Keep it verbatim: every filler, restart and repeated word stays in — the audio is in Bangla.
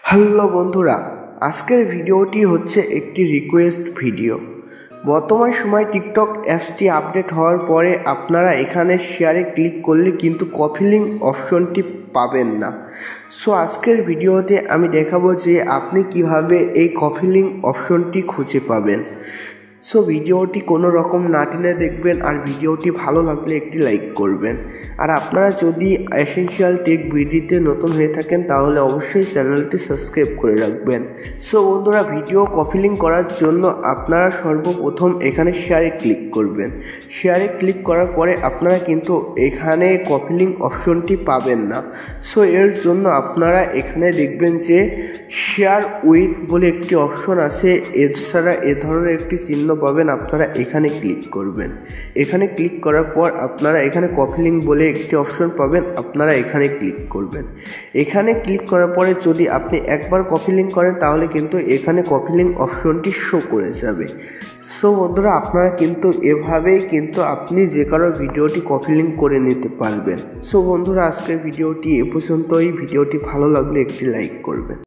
হ্যালো বন্ধুরা, আজকের ভিডিওটি হচ্ছে একটি রিকোয়েস্ট ভিডিও। বর্তমান সময় টিকটক অ্যাপসটি আপডেট হওয়ার পরে আপনারা এখানে শেয়ারে ক্লিক করলে কিন্তু কপি লিঙ্ক অপশনটি পাবেন না। সো আজকের ভিডিওতে আমি দেখাবো যে আপনি কিভাবে এই কপি লিঙ্ক অপশনটি খুঁজে পাবেন। সো ভিডিওটি কোনো রকম না টেনে দেখবেন, আর ভিডিওটি ভালো লাগলে একটি লাইক করবেন। আর আপনারা যদি এসেনশিয়াল টেক ভিডিওতে নতুন হয়ে থাকেন তাহলে অবশ্যই চ্যানেলটি সাবস্ক্রাইব করে রাখবেন। সো বন্ধুরা, ভিডিও কপি লিঙ্ক করার জন্য আপনারা সর্বপ্রথম এখানে শেয়ারে ক্লিক করবেন। শেয়ারে ক্লিক করার পরে আপনারা কিন্তু এখানে কপি লিঙ্ক অপশনটি পাবেন না। সো এর জন্য আপনারা এখানে দেখবেন যে শেয়ার উইথ বলে একটি অপশন আছে, এছাড়া এ ধরনের একটি চিহ্ন পাবেন, আপনারা এখানে ক্লিক করবেন। এখানে ক্লিক করার পর আপনারা এখানে কপি লিঙ্ক বলে একটি অপশন পাবেন, আপনারা এখানে ক্লিক করবেন। এখানে ক্লিক করার পরে যদি আপনি একবার কপি লিঙ্ক করেন তাহলে কিন্তু এখানে কপি লিঙ্ক অপশনটি শো করে যাবে। সো বন্ধুরা, আপনারা কিন্তু এভাবেই কিন্তু আপনি যে কারো ভিডিওটি কপি লিঙ্ক করে নিতে পারবেন। সো বন্ধুরা, আজকের ভিডিওটি এ পর্যন্তই। ভিডিওটি ভালো লাগলে একটি লাইক করবেন।